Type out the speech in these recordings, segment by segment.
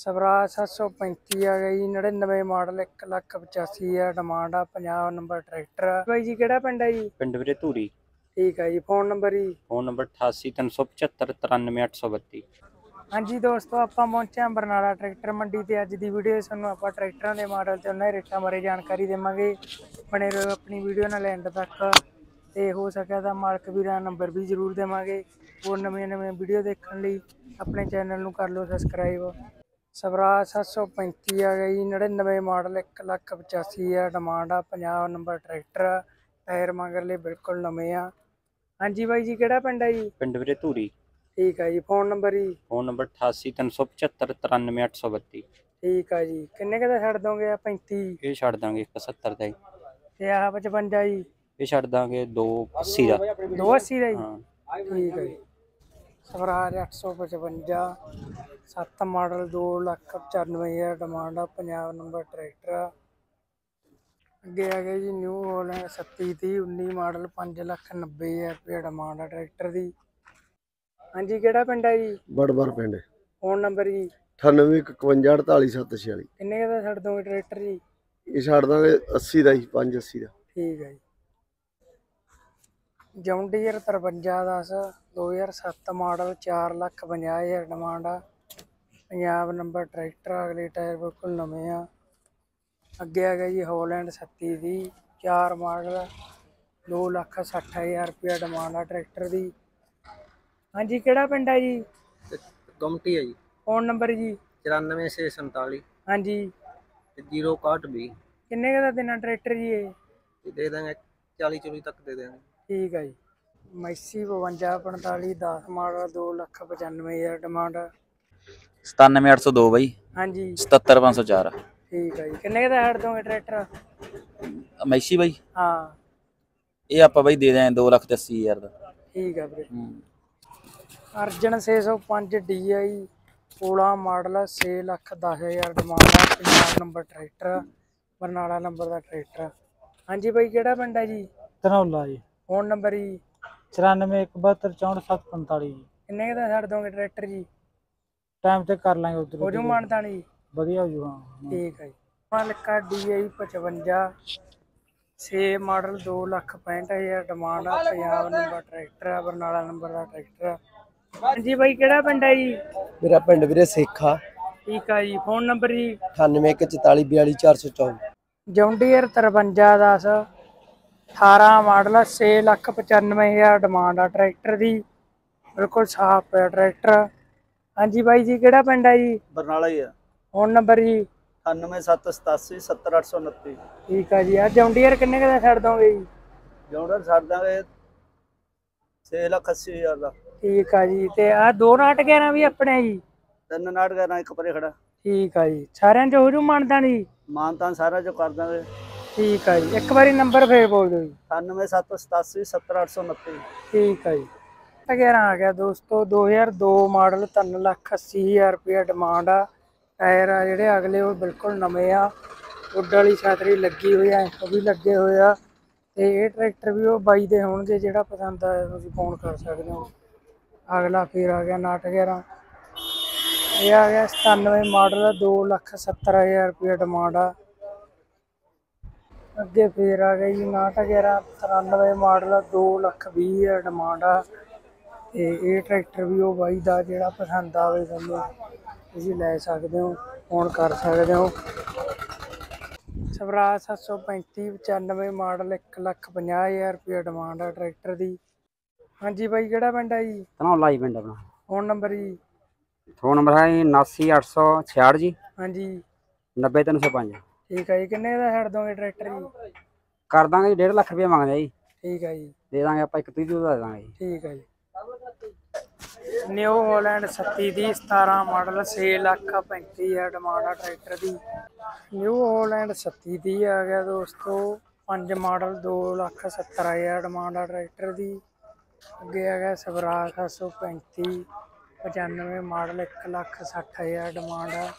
स्वराज 735 आ गई 99 model 1,85,000 demand आ। 50 नंबर ट्रैक्टर भाई जी। किहड़ा पिंड है जी? पिंड वीरे धूरी। ठीक है जी। फोन नंबर जी? Phone number 88 375 93 832। हाँ जी दोस्तों, ਆਪਾਂ ਪਹੁੰਚੇ ਹਾਂ ਬਰਨਾਲਾ ਟਰੈਕਟਰ ਮੰਡੀ ਤੇ। ਅੱਜ ਦੀ ਵੀਡੀਓ ਸਾਨੂੰ ਆਪਾਂ ਟਰੈਕਟਰਾਂ ਦੇ ਮਾਡਲ ਤੇ ਉਹਨਾਂ ਦੇ ਰੇਟਾਂ ਬਾਰੇ ਜਾਣਕਾਰੀ ਦੇਵਾਂਗੇ। ਬਣੇ ਰਹੋ ਆਪਣੀ ਵੀਡੀਓ ਨਾਲ ਐਂਡ ਤੱਕ ਤੇ ਹੋ ਸਕਿਆ ਤਾਂ ਮਾਲਕ ਵੀਰਾਂ ਨੰਬਰ ਵੀ ਜ਼ਰੂਰ ਦੇਵਾਂਗੇ। ਹੋਰ ਨਵੀਆਂ ਵੀਡੀਓ ਦੇਖਣ ਲਈ ਆਪਣੇ ਚੈਨਲ ਨੂੰ ਕਰ ਲਓ ਸਬਸਕ੍ਰਾਈਬ। स्वराज 735 आ गई 99 मॉडल 1,85,000 डिमांड आ। 50 नंबर ट्रैक्टर टायर मगरले बिल्कुल नवे आ। हाँ जी बाई जी, किहड़ा पिंड है जी? पिंड वीरे धूरी। ठीक है जी। फोन नंबर जी? Phone number 88 375 93 832। ठीक है जी। किन्ने का छड़ दोगे? 35 ये छड़ दांगे 71 का ते आह 55 जी? ये छड़ दांगे 280 का। 280 का जी? हाँ ठीक है जी। स्वराज 855 7 मॉडल 2,95,000 डिमांड आ। 50 नंबर ट्रैक्टर अगे आ गया जी न्यू हॉलैंड 37 19 मॉडल 5,90,000 रुपया डिमांड आ ट्रैक्टर की। हाँ जी, किहड़ा पिंड है जी? बड़बर पिंड। फोन नंबर जी? 98 51 48 746। किन्ने का छड़ दोगे ट्रैक्टर जी? ये छड़ दांगे 80 का जी, 580 का। ठीक है जी। जॉन्डियर 5310 2007 मॉडल 4,50,000 डिमांड आ। 50 नंबर ट्रैक्टर अगले टायर बिल्कुल नवे आ। अगे आ गया जी हॉलैंड 37 4 मॉडल 2,60,000 रुपया डिमांड आ ट्रैक्टर की। हाँ जी, किहड़ा पिंड है जी? कमटी है जी। फोन नंबर जी? 94 647। हाँ जी। 061 किन्ने का देना ट्रैक्टर जी? ये दे देंगे 40 40 तक दे देंगे। ठीक है जी। Massey 52 45 10 model 2,95,000 demand. 97 802 बाई। हाँ जी। 77 504। ठीक है जी। किन्ने का छड़ दोगे ट्रैक्टर? मैसी बाई हाँ ये आप बाई दे दें 2,80,000 का। ठीक है ਵੀਰੇ। अर्जन 605 DI 16 मॉडल 6,10,000 डिमांड आ। 50 नंबर ट्रैक्टर बरनाला नंबर का ट्रैक्टर। हाँ जी भाई, किहड़ा पिंड है जी? धनौला जी। फोन नंबर जी? 94 172 64 745 जी। किन्ने का छड़ दोगे ट्रैक्टर जी? टाइम ते कर लेंगे उधर हो जू मानता जी? बढ़िया हो जू। हाँ ठीक है जी। लिखा DI 55 6 मॉडल 2,65,000 डिमांड आ। 50 नंबर ट्रैक्टर है बरनाला नंबर का ट्रैक्टर। हाँ जी भाई, किहड़ा पिंड है जी? मेरा पिंड वीरे सेखा। ठीक है जी। फोन नंबर जी? 98 44 42 454। जॉन्डियर 5310 18 मॉडल 6,95,000 डिमांड आ ट्रैक्टर की। बिल्कुल साफ है ट्रैक्टर। हाँ जी भाई जी, किहड़ा पिंड है जी? बरनाला ही है। फोन नंबर जी? 98 787 70 829। ठीक है जी। आज जॉन्डियर किन्ने का छड़ दोगे जी? जौनर छड़ देंगे 6,80,000 का। ठीक है जी। ते आ 2 नाट 11 भी अपने जी? 3 नाट का एक परे खड़ा। ठीक है जी। सारे जो हो जू मानता जी? मानतान सारा जो कर देंगे। ठीक है जी। एक बारी नंबर फिर बोल दो जी। 98 787 70 829। ठीक है जी। 11 आ गया दोस्तों 2002 मॉडल 3,80,000 रुपया डिमांड आ। टायर आ ਜਿਹੜੇ ਅਗਲੇ ਉਹ ਬਿਲਕੁਲ ਨਵੇਂ ਆ। ਉੱਡ ਵਾਲੀ ਛਤਰੀ ਲੱਗੀ ਹੋਈ ਆ, ਵੀ ਲੱਗੇ ਹੋਏ ਆ ਤੇ ਇਹ ਟਰੈਕਟਰ ਵੀ ਉਹ ਬਾਈ ਦੇ ਹੋਣਗੇ। ਜਿਹੜਾ ਪਸੰਦ ਆਇਆ ਤੁਸੀਂ ਫੋਨ ਕਰ ਸਕਦੇ ਹੋ। ਅਗਲਾ ਫਿਰ ਆ ਗਿਆ ਨਾਟ 11 ਇਹ ਆ ਗਿਆ 97 ਮਾਡਲ 2,70,000 रुपया डिमांड आ। ਅੱਗੇ ਫਿਰ ਆ ਗਿਆ ਜੀ ਨਾਟ 11 93 ਮਾਡਲ 2,20,000 डिमांड आ। ਤੇ ਇਹ ਟਰੈਕਟਰ ਵੀ ਉਹ ਬਾਈ ਦਾ ਜਿਹੜਾ ਪਸੰਦ ਆਵੇ ਤੁਹਾਨੂੰ ਤੁਸੀਂ ਲੈ ਸਕਦੇ ਹੋ, ਫੋਨ ਕਰ ਸਕਦੇ ਹੋ। स्वराज 735 95 मॉडल 1,50,000 रुपया डिमांड आ ट्रैक्टर की। हाँ जी भाई, किहड़ा पिंड है जी? धनौला ही पिंड अपना। फोन नंबर जी? फोन नंबर है 79 866 जी। हाँ जी। 90 305। ठीक है जी। किन्ने का छड़ दोगे ट्रैक्टर जी? कर देंगे 1.5 लाख रुपया मांगते जी। ठीक है जी। दे देंगे आप 31 दे देंगे जी। ठीक है जी। न्यू हॉलैंड 37 17 मॉडल 6,35,000 डिमांड आ ट्रैक्टर की। न्यू हॉलैंड 37 आ गया दोस्तों 5 मॉडल 2,70,000 डिमांड आ ट्रैक्टर की। अगे आ गया स्वराज 735 95 मॉडल 1,60,000 डिमांड आ।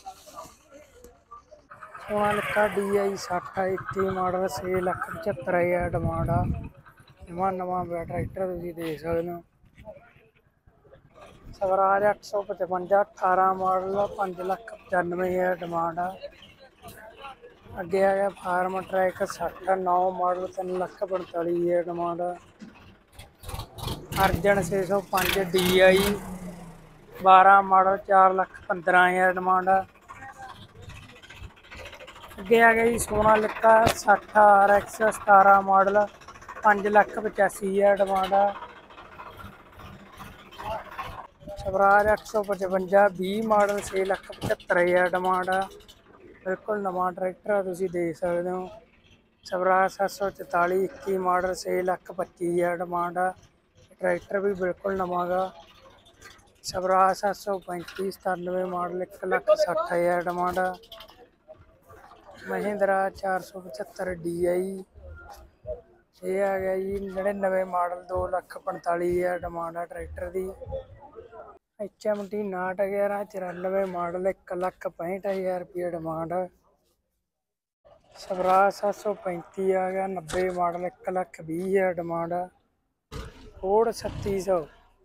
सोनालिका DI 60 21 मॉडल 6,75,000 डिमांड आ। नवा ट्रैक्टर तुसीं देख सकते हो। स्वराज 855 18 मॉडल 5,75,000 95,000 ਡਿਮਾਂਡ ਆ। ਅੱਗੇ ਆ ਗਿਆ ਫਾਰਮ ਟਰੈਕ 60 9 ਮਾਡਲ 3,45,000 ਡਿਮਾਂਡ ਆ। ਅਰਜਨ 605 DI 12 ਮਾਡਲ 4,15,000 ਡਿਮਾਂਡ ਆ। ਅੱਗੇ ਆ ਗਿਆ ਜੀ ਸੋਨਾਲਿਕਾ 60 RX 17 ਮਾਡਲ 5,85,000 ਡਿਮਾਂਡ ਆ। ਸਵਰਾਜ 855 20 ਮਾਡਲ 6,75,000 ਡਿਮਾਂਡ ਆ। ਬਿਲਕੁਲ ਨਵਾਂ ਟਰੈਕਟਰ ਆ, ਤੁਸੀਂ ਦੇਖ ਸਕਦੇ ਹੋ। ਸਵਰਾਜ 744 21 ਮਾਡਲ 6,25,000 ਡਿਮਾਂਡ ਆ। ਟਰੈਕਟਰ ਵੀ ਬਿਲਕੁਲ ਨਵਾਂ ਗਾ। ਸਵਰਾਜ 735 97 ਮਾਡਲ 1,60,000 ਡਿਮਾਂਡ ਆ। ਮਹਿੰਦਰਾ 475 DI ਇਹ ਆ ਗਿਆ ਜੀ 99 ਮਾਡਲ 2,45,000 ਡਿਮਾਂਡ ਆ ਟਰੈਕਟਰ ਦੀ। HMT 911 94 ਮਾਡਲ 1,65,000 ਰੁਪये ਡਿਮਾਂਡ। ਸਵਰਾਜ 735 ਆ ਗਿਆ 90 ਮਾਡਲ 1,20,000 ਡਿਮਾਂਡ। ਫੋਰਡ 3600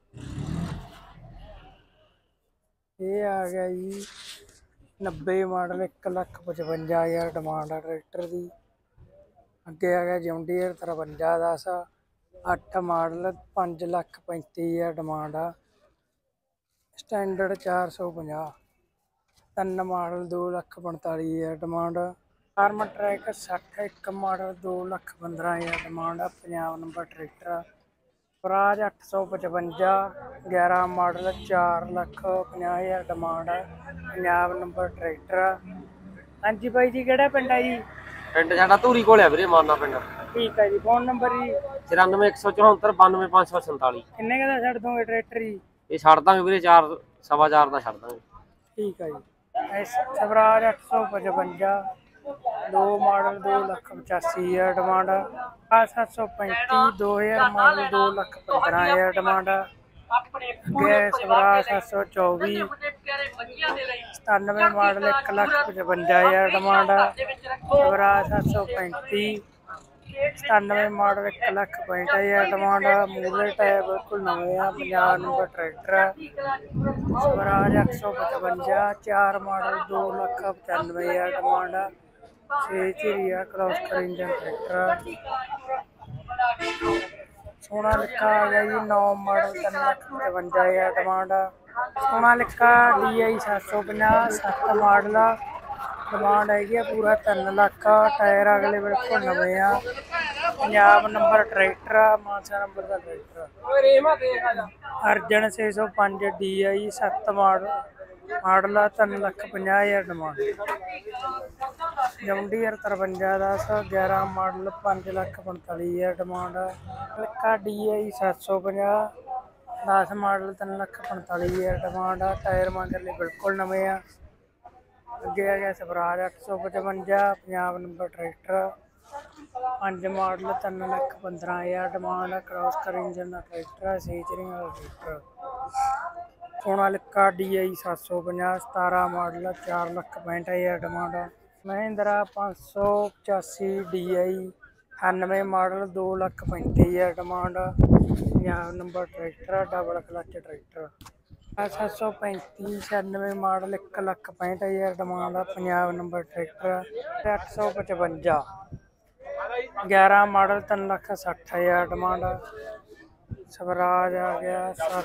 ਇਹ ਆ ਗਿਆ ਜੀ 90 ਮਾਡਲ 1,55,000 ਡਿਮਾਂਡ ਆ ਟਰੈਕਟਰ ਦੀ। ਅੱਗੇ ਆ ਗਿਆ ਜੌਂਡੀਅਰ 5310 8 ਮਾਡਲ 5,35,000 ਡਿਮਾਂਡ ਆ। Standard 450 3 model 2,45,000 demand. Farmtrac 60 1 model 2,15,000 demand ਆ। ਪੰਜਾਬ ਨੰਬਰ ਟਰੈਕਟਰ ਆ। ਸਵਰਾਜ 855 11 ਮਾਡਲ 4,50,000 ਡਿਮਾਂਡ ਆ। ਪੰਜਾਬ ਨੰਬਰ ਟਰੈਕਟਰ ਆ। ਹਾਂਜੀ ਬਾਈ ਜੀ ਕਿਹੜਾ ਪਿੰਡ ਆ ਜੀ? ਪਿੰਡ ਸਾਡਾ ਧੂਰੀ ਕੋਲ ਆ ਵੀਰੇ, ਮਾਨਾ ਪਿੰਡ। ਠੀਕ ਹੈ ਜੀ। ਫੋਨ ਨੰਬਰ ਜੀ? 94 174 92547। ਕਿੰਨੇ ਕੁ ਦਾ ਛੱਡ ਦੋਗੇ ਟਰੈਕਟਰ ਜੀ? ਇਹ ਛੱਡ ਦਾਂਗੇ ਵੀਰੇ 4 4.25 ਦਾ ਛੱਡ ਦਾਂਗੇ। ਠੀਕ ਹੈ ਜੀ। ਸਵਰਾਜ 855 2 ਮਾਡਲ 2,85,000 ਡਿਮਾਂਡ ਆ। 735 2000 ਮਾਡਲ 2,15,000 ਡਿਮਾਂਡ ਆ। ਅੱਗੇ ਸਵਰਾਜ 724 97 ਮਾਡਲ 1,55,000 ਡਿਮਾਂਡ ਆ। ਸਵਰਾਜ 735 97 ਮਾਡਲ 1,65,000 ਡਿਮਾਂਡ ਆ। ਮੂਲੇ ਟਾਇਰ ਬਿਲਕੁਲ ਨਵੇਂ ਆ। ਪੰਜਾਬ ਨੰਬਰ ਟਰੈਕਟਰ ਆ। ਸਵਰਾਜ 855 4 ਮਾਡਲ 2,95,000 ਡਿਮਾਂਡ ਆ। 6 ਝੀਰੀਆ ਕ੍ਰੋਸ ਕਰ ਇੰਜਨ ਟਰੈਕਟਰ। ਸੋਨਾਲਿਕਾ ਆ ਗਿਆ ਜੀ 9 ਮਾਡਲ 3,55,000 ਡਿਮਾਂਡ ਆ। ਸੋਨਾਲਿਕਾ DI 750 7 ਮਾਡਲ ਆ। ਡਿਮਾਂਡ ਹੈਗੀ ਆ ਪੂਰਾ 3 ਲੱਖ। ਟਾਇਰ ਅਗਲੇ ਬਿਲਕੁਲ ਨਵੇਂ ਆ। ਪੰਜਾਬ ਨੰਬਰ ਟਰੈਕਟਰ ਆ। ਮਾਨਸਾ ਨੰਬਰ ਦਾ ਟਰੈਕਟਰ ਆ। ਅਰਜਨ 605 DI 7 ਮਾਡਲ ਆ 3,50,000 ਡਿਮਾਂਡ। John Deere 5310 11 model 5,45,000 demand. ਲਿਕਾ DI 750 10 ਮਾਡਲ 3,45,000 ਡਿਮਾਂਡ ਆ। ਟਾਇਰ ਮਗਰਲੇ ਬਿਲਕੁਲ ਨਵੇਂ ਆ। ਅੱਗੇ ਆ ਗਿਆ Swaraj 855 Punjab number tractor 5 model 3,15,000 demand. Cross ਕਰ ਇੰਜਨ ਦਾ ਟਰੈਕਟਰ 6 ਝੀਰੀਆਂ ਵਾਲਾ tractor. Sonalika DI 750 17 model 4,65,000 demand. Mahindra 585 DI 98 model 2,35,000 demand. Punjab number tractor double clutch tractor. 735 96 model 1,65,000 demand ਆ। Punjab number tractor 855 11 model 3,60,000 demand. Swaraj ਆ ਗਿਆ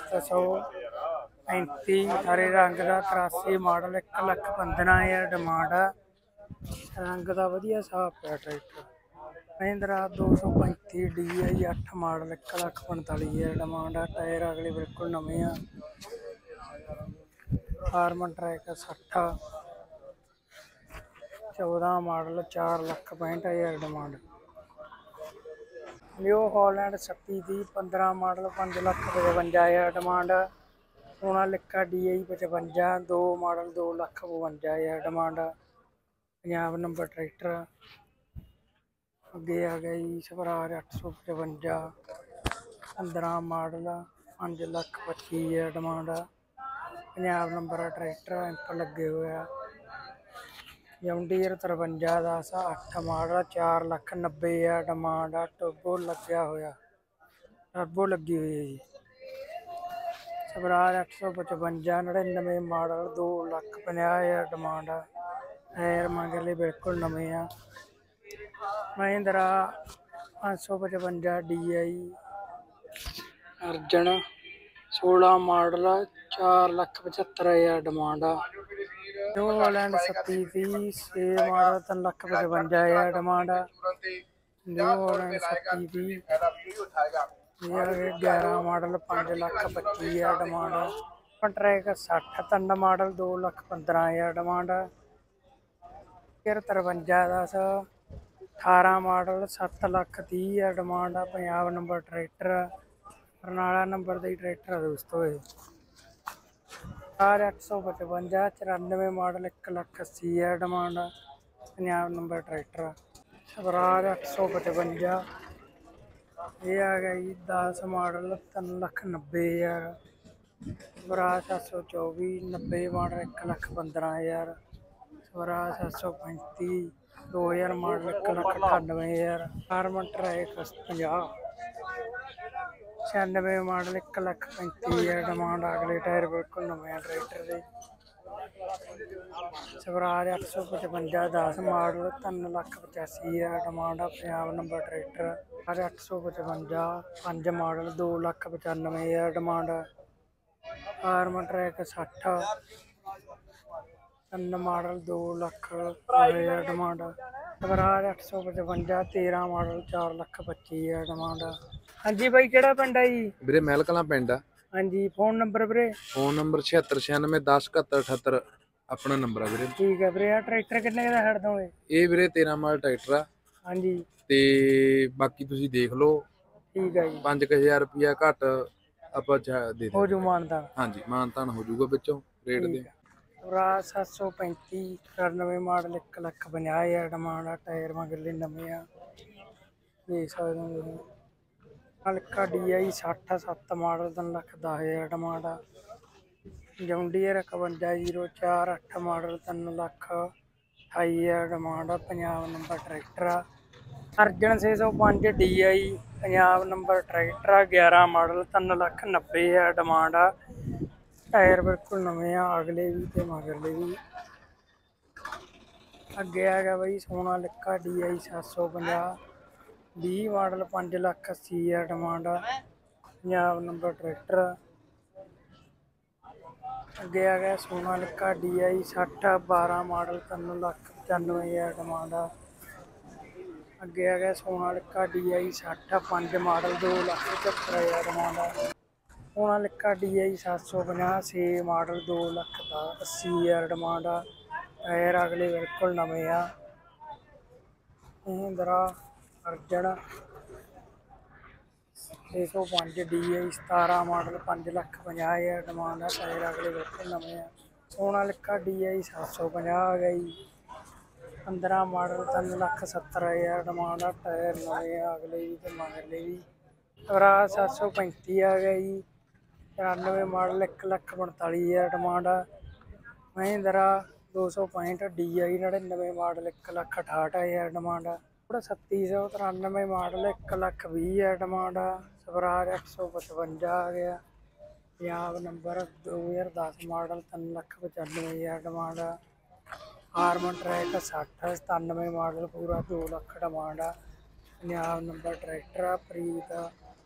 735 ਹਰੇ ਰੰਗ ਦਾ 83 ਮਾਡਲ 1,15,000 ਡਿਮਾਂਡ ਆ। ਰੰਗ ਦਾ ਵਧੀਆ ਸਾਫ ਪਿਆ tractor. Mahindra 235 DI 8 model 1,45,000 demand ਆ। ਟਾਇਰ ਅਗਲੇ ਬਿਲਕੁਲ ਨਵੇਂ ਆ। Farmtrac 60 14 model 4,65,000 demand. New Holland 36 15 model 5,55,000 demand. Sonalika DI 55 2 model 2,52,000 demand. Punjab number tractor. ਅੱਗੇ ਆ ਗਿਆ ਜੀ Swaraj 855 15 model 5,25,000 demand. Punjab number tractor ਐਂਪ ਲੱਗੇ ਹੋਇਆ। ਜੌਂਡੀਅਰ 5310 8 ਮਾਡਲ 4,90,000 ਡਿਮਾਂਡ ਆ। ਟਰਬੋ ਲੱਗਿਆ ਹੋਇਆ, ਟਰਬੋ ਲੱਗੀ ਹੋਈ ਹੈ ਜੀ। ਸਵਰਾਜ 855 99 ਮਾਡਲ 2,50,000 ਡਿਮਾਂਡ ਆ। ਟਾਇਰ ਮਗਰਲੇ ਬਿਲਕੁਲ ਨਵੇਂ ਆ। Mahindra 555 DI Arjun 16 model 4,75,000 demand ਆ। ਨਿਊ ਹਾਲੈਂਡ 3730 6 ਮਾਡਲ 3,55,000 ਡਿਮਾਂਡ ਆ। ਨਿਊ ਹਾਲੈਂਡ 3730 11 ਮਾਡਲ 5,25,000 ਡਿਮਾਂਡ ਆ। ਟਰੈਕ 60 3 ਮਾਡਲ 2,15,000 ਡਿਮਾਂਡ ਆ। 5310 18 ਮਾਡਲ 7,30,000 ਡਿਮਾਂਡ ਆ। Punjab number tractor Barnala number ਦੇ ਟਰੈਕਟਰ ਆ ਦੋਸਤੋ ਇਹ। 855 94 ਮਾਡਲ 1,80,000 ਡਿਮਾਂਡ ਆ। ਪੰਜਾਬ ਨੰਬਰ ਟਰੈਕਟਰ ਸਵਰਾਜ 855 ਇਹ ਆ ਗਿਆ ਜੀ 10 model 3,90,000। Swaraj 724 90 model 1,15,000। Swaraj 735 2000 model 1,98,000। ਹਾਰਮਨ ਟਰੈਕ 50 96 ਮਾਡਲ 1,35,000 ਡਿਮਾਂਡ। ਅਗਲੇ ਟਾਇਰ ਬਿਲਕੁਲ ਨਵੇਂ ਟਰੈਕਟਰ ਦੇ। ਸਵਰਾਜ 855 10 ਮਾਡਲ 3,85,000 ਡਿਮਾਂਡ ਆ। Punjab number tractor 855 5 model 2,95,000 demand ਆ। ਹਾਰਮਨ ਟਰੈਕ 60 3 ਮਾਡਲ 2,00,000 ਡਿਮਾਂਡ ਆ। ਸਵਰਾਜ 855 13 ਮਾਡਲ 4,25,000 ਡਿਮਾਂਡ ਆ। ਹਾਂਜੀ ਬਾਈ ਕਿਹੜਾ ਪਿੰਡ ਆ ਜੀ? ਵੀਰੇ ਮਹਿਲ ਕਲਾਂ ਪਿੰਡ ਆ। ਹਾਂਜੀ ਫੋਨ ਨੰਬਰ ਵੀਰੇ? ਫੋਨ ਨੰਬਰ 7696 10 71 78 ਆਪਣਾ ਨੰਬਰ ਆ ਵੀਰੇ। ਠੀਕ ਹੈ ਵੀਰੇ। ਆ ਟਰੈਕਟਰ ਕਿੰਨੇ ਦਾ ਛੱਡ ਦੋਗੇ? ਇਹ ਵੀਰੇ 13 ਮਾਡਲ ਟਰੈਕਟਰ ਆ। ਹਾਂਜੀ ਤੇ ਬਾਕੀ ਤੁਸੀਂ ਦੇਖ ਲਓ। ਠੀਕ ਹੈ ਜੀ। 5000 ਰੁਪਇਆ ਘੱਟ ਆਪਾਂ ਦੇ ਹੋ ਦੇ। ਜੂ ਮਾਨਤਾ? ਹਾਂਜੀ ਮਾਨਤਾਨ ਹੋ ਜਾਊਗਾ ਵਿੱਚੋਂ ਰੇਟ ਦੇ। ਸਵਰਾਜ 735 94 ਮਾਡਲ 1,50,000 ਡਿਮਾਂਡ ਆ। ਟਾਇਰ ਮਗਰਲੇ ਨਵੇਂ ਆ ਦੇਖ ਸਕਦੇ ਹੋ ਤੁਸੀਂ। ਹਲਕਾ DI 60 7 ਮਾਡਲ 3,10,000 ਡਿਮਾਂਡ ਆ। ਜੌਂਡੀਅਰ 5104 8 ਮਾਡਲ 3,28,000 ਡਿਮਾਂਡ ਆ। ਪੰਜਾਬ ਨੰਬਰ ਟਰੈਕਟਰ ਆ। Arjun 605 DI Punjab number tractor ਆ। 11 ਮਾਡਲ 3,90,000 ਡਿਮਾਂਡ ਆ। ਟਾਇਰ ਬਿਲਕੁਲ ਨਵੇਂ ਆ ਅਗਲੇ ਵੀ ਤੇ ਮਗਰਲੇ ਵੀ। ਅੱਗੇ ਆ ਗਿਆ ਬਾਈ ਸੋਨਾਲਿਕਾ DI 750 20 ਮਾਡਲ 5,80,000 ਡਿਮਾਂਡ ਆ। Punjab number tractor. ਅੱਗੇ ਆ ਗਿਆ ਸੋਨਾਲਿਕਾ DI 60 12 ਮਾਡਲ 3,95,000 ਡਿਮਾਂਡ ਆ। ਅੱਗੇ ਆ ਗਿਆ ਸੋਨਾਲਿਕਾ DI 60 5 ਮਾਡਲ 2,75,000 ਡਿਮਾਂਡ ਆ। ਸੋਨਾਲਿਕਾ DI 750 6 ਮਾਡਲ 2,80,000 ਡਿਮਾਂਡ ਆ। ਟਾਇਰ ਅਗਲੇ ਬਿਲਕੁਲ ਨਵੇਂ ਆ। Mahindra Arjun 605 DI 17 model 5,50,000 demand ਆ। ਟਾਇਰ ਅਗਲੇ ਬਿਲਕੁਲ ਨਵੇਂ ਆ। ਸੋਨਾਲਿਕਾ DI 750 ਆ ਗਈ 15 ਮਾਡਲ 3,70,000 ਡਿਮਾਂਡ ਆ। ਟਾਇਰ ਨਵੇਂ ਆ ਅਗਲੇ ਵੀ ਤੇ ਮਗਰਲੇ ਵੀ। ਸਵਰਾਜ 735 ਆ ਗਿਆ ਜੀ 94 ਮਾਡਲ 1,45,000 ਡਿਮਾਂਡ ਆ। ਮਹਿੰਦਰਾ 265 DI 99 ਮਾਡਲ 1,68,000 ਡਿਮਾਂਡ ਆ। 3793 ਮਾਡਲ 1,20,000 ਡਿਮਾਂਡ ਆ। ਸਵਰਾਜ 855 ਆ ਗਿਆ ਪੰਜਾਬ ਨੰਬਰ 2010 ਮਾਡਲ 3,95,000 ਡਿਮਾਂਡ ਆ। ਹਾਰਮਨ ਟਰੈਕ 60 97 ਮਾਡਲ ਪੂਰਾ 2 ਲੱਖ ਡਿਮਾਂਡ ਆ। ਪੰਜਾਬ ਨੰਬਰ ਟਰੈਕਟਰ ਆ। ਪ੍ਰੀਤ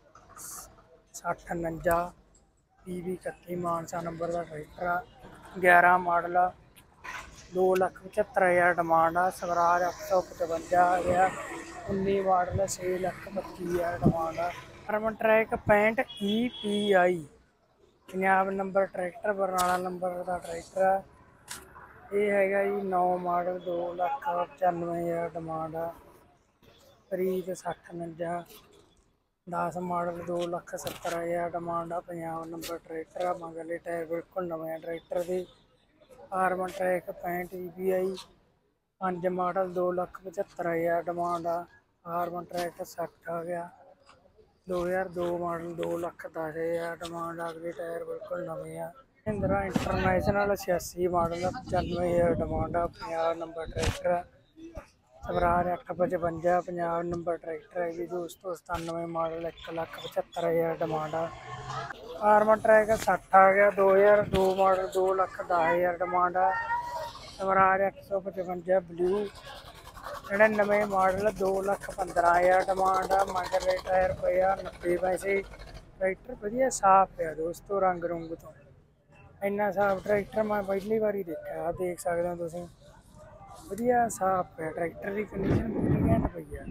6049 PB 31 ਮਾਨਸਾ ਨੰਬਰ ਦਾ ਟਰੈਕਟਰ ਆ। 11 ਮਾਡਲ 2,75,000 ਡਿਮਾਂਡ ਆ। ਸਵਰਾਜ 855 ਆ ਗਿਆ 19 ਮਾਡਲ 6,25,000 ਡਿਮਾਂਡ ਆ। ਹਾਰਮਨ track 65 EPI Punjab number tractor Barnala number ਦਾ ਟਰੈਕਟਰ ਆ। ਇਹ ਹੈਗਾ ਜੀ 9 ਮਾਡਲ 2,95,000 ਡਿਮਾਂਡ ਆ। ਪ੍ਰੀਤ 6049 10 ਮਾਡਲ 2,70,000 ਡਿਮਾਂਡ ਆ। ਪੰਜਾਬ ਨੰਬਰ ਟਰੈਕਟਰ ਆ। ਮਗਰਲੇ ਟਾਇਰ ਬਿਲਕੁਲ ਨਵੇਂ ਆ ਟਰੈਕਟਰ ਦੇ। ਹਾਰਮਨ ਟਰੈਕ 65 EPI 5 ਮਾਡਲ 2,75,000 ਡਿਮਾਂਡ ਆ। ਹਾਰਮਨ ਟਰੈਕ 60 ਆ ਗਿਆ 2002 ਮਾਡਲ 2,10,000 ਡਿਮਾਂਡ ਆ। ਅਗਲੇ ਟਾਇਰ ਬਿਲਕੁਲ ਨਵੇਂ ਆ। ਮਹਿੰਦਰਾ ਇੰਟਰਨੈਸ਼ਨਲ 86 ਮਾਡਲ 95,000 ਡਿਮਾਂਡ ਆ। Punjab number tractor Swaraj 855 Punjab number tractor ਹੈ ਜੀ ਦੋਸਤੋ। 97 ਮਾਡਲ 1,75,000 ਡਿਮਾਂਡ ਆ। ਫਾਰਮਰ ਟਰੈਕ 60 ਆ ਗਿਆ। 2002 ਮਾਡਲ 2,10,000 ਡਿਮਾਂਡ ਆ। ਸਵਰਾਜ 855 ਬਲੂ 99 ਮਾਡਲ 2,15,000 ਡਿਮਾਂਡ ਆ। ਮਗਰਲੇ ਟਾਇਰ ਪਏ ਆ 90 ਪੈਸੇ। ਟਰੈਕਟਰ ਵਧੀਆ ਸਾਫ਼ ਪਿਆ ਦੋਸਤੋ, ਰੰਗ ਰੁੰਗ ਤੋਂ ਇੰਨਾ ਸਾਫ਼ ਟਰੈਕਟਰ ਮੈਂ ਪਹਿਲੀ ਵਾਰੀ ਦੇਖਿਆ। ਦੇਖ ਸਕਦੇ ਹੋ ਤੁਸੀਂ, ਵਧੀਆ ਸਾਫ਼ ਪਿਆ ਟਰੈਕਟਰ ਦੀ ਕੰਡੀਸ਼ਨ ਪੂਰੀ ਘੈਂਟ ਪਈ ਆ।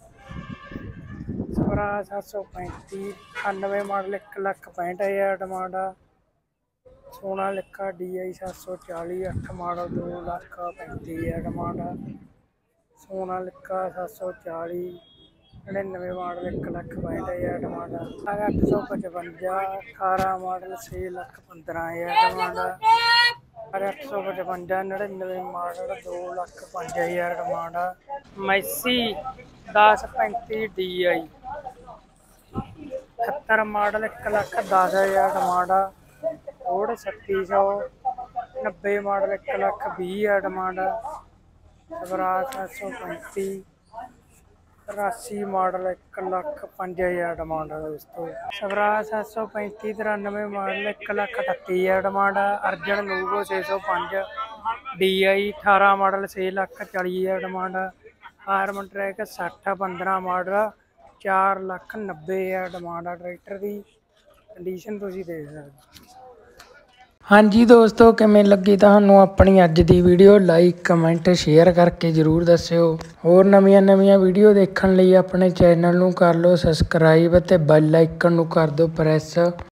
ਸਵਰਾਜ 735 98 ਮਾਡਲ 1,65,000 ਡਿਮਾਂਡ ਆ। ਸੋਨਾਲਿਕਾ DI 740 8 ਮਾਡਲ 2,35,000 ਡਿਮਾਂਡ ਆ। ਸੋਨਾਲਿਕਾ 740 99 ਮਾਡਲ 1,65,000 ਡਿਮਾਂਡ ਆ। 855 18 ਮਾਡਲ 6,15,000 ਡਿਮਾਂਡ ਆ। 855 99 ਮਾਡਲ 2,05,000 ਡਿਮਾਂਡ ਆ। ਮੈਸੀ 1035 DI 78 ਮਾਡਲ 1,10,000 ਡਿਮਾਂਡ ਆ। ਫੋਰਡ 3600 90 ਮਾਡਲ 1,20,000 ਡਿਮਾਂਡ ਆ। ਸਵਰਾਜ 735 83 ਮਾਡਲ 1,05,000 ਡਿਮਾਂਡ ਆ ਦੋਸਤੋ। ਸਵਰਾਜ 735 93 ਮਾਡਲ 1,38,000 ਡਿਮਾਂਡ ਆ। Arjun Novo 605 DI 18 model 6,40,000 demand ਆ। ਹਾਰਮਨ ਟਰੈਕ 60 15 ਮਾਡਲ 4,90,000 ਡਿਮਾਂਡ ਆ। ਟਰੈਕਟਰ ਦੀ ਕੰਡੀਸ਼ਨ ਤੁਸੀਂ ਦੇਖ ਸਕਦੇ ਹੋ। ਹਾਂਜੀ ਦੋਸਤੋ, ਕਿਵੇਂ ਲੱਗੀ ਤੁਹਾਨੂੰ ਆਪਣੀ ਅੱਜ ਦੀ ਵੀਡੀਓ? ਲਾਈਕ ਕਮੈਂਟ ਸ਼ੇਅਰ ਕਰਕੇ ਜ਼ਰੂਰ ਦੱਸਿਓ। ਹੋਰ ਨਵੀਆਂ ਵੀਡੀਓ ਦੇਖਣ ਲਈ ਆਪਣੇ ਚੈਨਲ ਨੂੰ ਕਰ ਲਓ ਸਬਸਕ੍ਰਾਈਬ ਅਤੇ ਬੈਲ ਆਈਕਨ ਨੂੰ ਕਰ ਦਿਓ ਪ੍ਰੈਸ।